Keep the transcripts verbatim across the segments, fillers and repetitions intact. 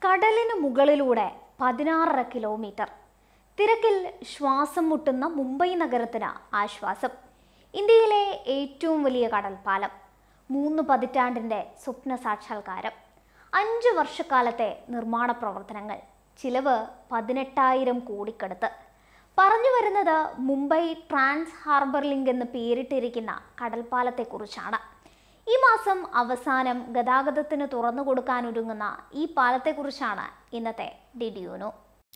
കടലിന് മുകളിലൂടെ പതിനാറര കിലോമീറ്റർ. തിരക്കിൽ ശ്വാസം മുട്ടുന്ന മുംബൈ നഗരത്തിന് ആശ്വാസം. ഇന്ത്യയിലെ ഏറ്റവും വലിയ കടൽപ്പാലം. മൂന്ന് പതിറ്റാണ്ടിൻ്റെ സ്വപ്ന സാക്ഷാത്കാരം. അഞ്ച് വർഷക്കാലത്തെ നിർമ്മാണ പ്രവർത്തനങ്ങൾ. ചിലവ് പതിനെട്ടായിരം കോടിക്കടുത്ത്. പറഞ്ഞു വരുന്നത് മുംബൈ ട്രാൻസ് ഹാർബർ ലിങ്ക് എന്ന് പേരിട്ടിരിക്കുന്ന കടൽപ്പാലത്തെക്കുറിച്ചാണ്. ഈ മാസം അവസാനം ഗതാഗതത്തിന് തുറന്നു കൊടുക്കാനൊരുങ്ങുന്ന ഈ പാലത്തെക്കുറിച്ചാണ് ഇന്നത്തെ ഡിഡിയുനോ.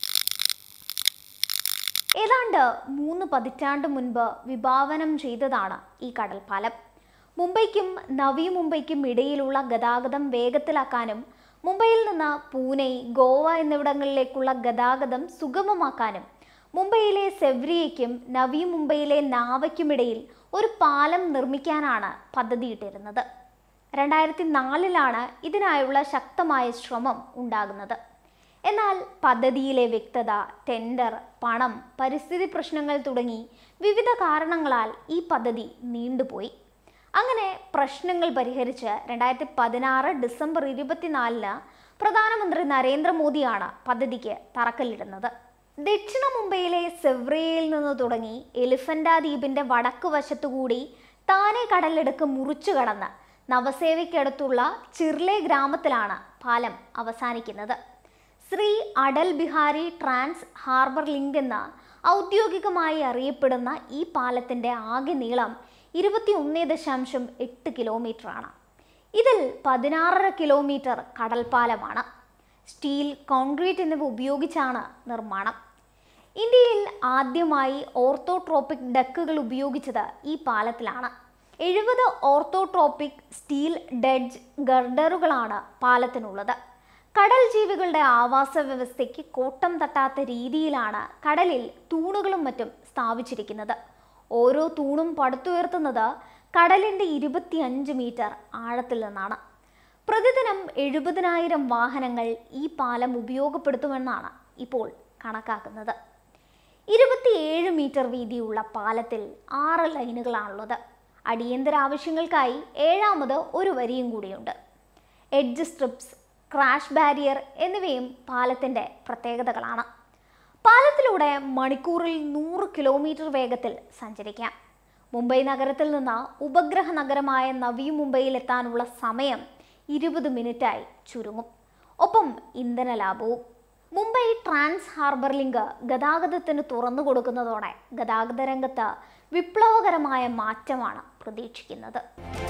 ഏതാണ്ട് മൂന്ന് പതിറ്റാണ്ട് മുൻപ് വിഭാവനം ചെയ്തതാണ് ഈ കടൽപ്പാലം. മുംബൈക്കും നവി മുംബൈക്കും ഇടയിലുള്ള ഗതാഗതം വേഗത്തിലാക്കാനും മുംബൈയിൽ നിന്ന് പൂനെ, ഗോവ എന്നിവിടങ്ങളിലേക്കുള്ള ഗതാഗതം സുഗമമാക്കാനും മുംബൈയിലെ സെവ്രിയയ്ക്കും നവി മുംബൈയിലെ നാവയ്ക്കുമിടയിൽ ഒരു പാലം നിർമ്മിക്കാനാണ് പദ്ധതിയിട്ടിരുന്നത്. രണ്ടായിരത്തി നാലിലാണ് ഇതിനായുള്ള ശക്തമായ ശ്രമം ഉണ്ടാകുന്നത്. എന്നാൽ പദ്ധതിയിലെ വ്യക്തത, ടെൻഡർ, പണം, പരിസ്ഥിതി പ്രശ്നങ്ങൾ തുടങ്ങി വിവിധ കാരണങ്ങളാൽ ഈ പദ്ധതി നീണ്ടുപോയി. അങ്ങനെ പ്രശ്നങ്ങൾ പരിഹരിച്ച് രണ്ടായിരത്തി പതിനാറ് ഡിസംബർ ഇരുപത്തിനാലിന് പ്രധാനമന്ത്രി നരേന്ദ്രമോദിയാണ് പദ്ധതിക്ക് തറക്കല്ലിടുന്നത്. ദക്ഷിണ മുംബൈയിലെ സെവ്രിയയിൽ നിന്ന് തുടങ്ങി എലിഫന്റ ദ്വീപിന്റെ വടക്കു വശത്തുകൂടി താനെ കടലെടുക്ക് മുറിച്ചു കടന്ന് നവസേവയ്ക്കടുത്തുള്ള ചിർലെ ഗ്രാമത്തിലാണ് പാലം അവസാനിക്കുന്നത്. Shri Atal Bihari trans harbour link എന്ന ഔദ്യോഗികമായി അറിയപ്പെടുന്ന ഈ പാലത്തിന്റെ ആകെ നീളം ഇരുപത്തി ഒന്ന് ദശാംശം എട്ട് കിലോമീറ്റർ ആണ്. ഇതിൽ പതിനാറര കിലോമീറ്റർ കടൽപ്പാലമാണ്. സ്റ്റീൽ, കോൺക്രീറ്റ് എന്നിവ ഉപയോഗിച്ചാണ് നിർമ്മാണം. ഇന്ത്യയിൽ ആദ്യമായി ഓർത്തോട്രോപ്പിക് ഡക്കുകൾ ഉപയോഗിച്ചത് ഈ പാലത്തിലാണ്. എഴുപത് ഓർത്തോട്രോപ്പിക് സ്റ്റീൽ ഡെഡ്ജ് ഗർഡറുകളാണ് പാലത്തിനുള്ളത്. കടൽ ജീവികളുടെ ആവാസ വ്യവസ്ഥയ്ക്ക് കോട്ടം തട്ടാത്ത രീതിയിലാണ് കടലിൽ തൂണുകളും മറ്റും സ്ഥാപിച്ചിരിക്കുന്നത്. ഓരോ തൂണും പടുത്തുയർത്തുന്നത് കടലിൻ്റെ ഇരുപത്തി അഞ്ച് മീറ്റർ ആഴത്തിൽ നിന്നാണ്. പ്രതിദിനം എഴുപതിനായിരം വാഹനങ്ങൾ ഈ പാലം ഉപയോഗപ്പെടുത്തുമെന്നാണ് ഇപ്പോൾ കണക്കാക്കുന്നത്. ഇരുപത്തിയേഴ് മീറ്റർ വീതിയുള്ള പാലത്തിൽ ആറ് ലൈനുകളാണുള്ളത്. അടിയന്തര ആവശ്യങ്ങൾക്കായി ഏഴാമത് ഒരു വരിയും കൂടിയുണ്ട്. എഡ്ജ് സ്ട്രിപ്സ്, ക്രാഷ് ബാരിയർ എന്നിവയും പാലത്തിൻ്റെ പ്രത്യേകതകളാണ്. പാലത്തിലൂടെ മണിക്കൂറിൽ നൂറ് കിലോമീറ്റർ വേഗത്തിൽ സഞ്ചരിക്കാം. മുംബൈ നഗരത്തിൽ നിന്ന് ഉപഗ്രഹ നഗരമായ നവി മുംബൈയിലെത്താനുള്ള സമയം ഇരുപത് മിനിറ്റായി ചുരുങ്ങും. ഒപ്പം ഇന്ധന ലാഭവും. മുംബൈ ട്രാൻസ് ഹാർബർ ലിങ്ക് ഗതാഗതത്തിന് തുറന്നു കൊടുക്കുന്നതോടെ ഗതാഗത രംഗത്ത് വിപ്ലവകരമായ മാറ്റമാണ് പ്രതീക്ഷിക്കുന്നത്.